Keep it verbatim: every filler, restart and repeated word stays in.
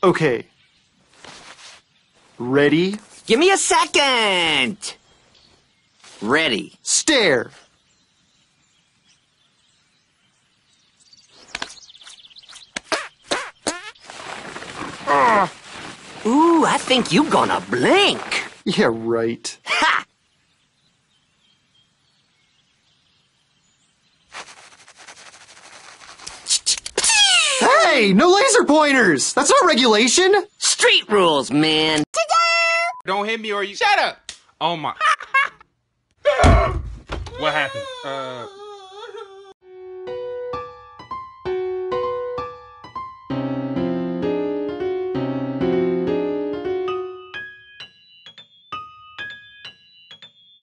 Okay. Ready? Give me a second! Ready. Stare! Uh. Ooh, I think you gonna blink. Yeah, right. Ha! Hey, no laser pointers! That's not regulation! Street rules, man. Ta-da! Don't hit me or you- Shut up! Oh my- What happened? Uh...